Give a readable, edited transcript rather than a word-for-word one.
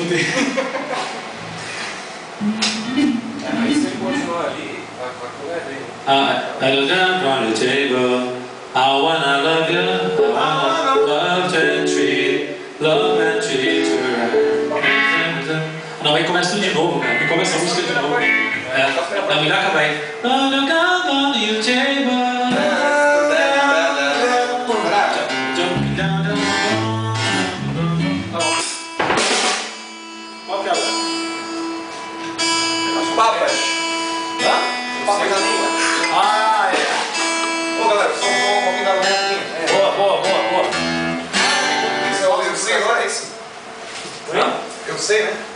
inteiro. Aí você continuar ali, vai bem. I don't on the table. I wanna love you. I wanna love and treat. Love and treat you right. Não, aí começa tudo de novo, cara. Aí começa a música de novo. É melhor acabar aí. On the table. Qual que é a As papas. Hã? Papas na língua. Ah, é. Ô galera, só um pouquinho da linha aqui. Boa. Isso é o eu sei, não é isso? Hã? Eu sei, né?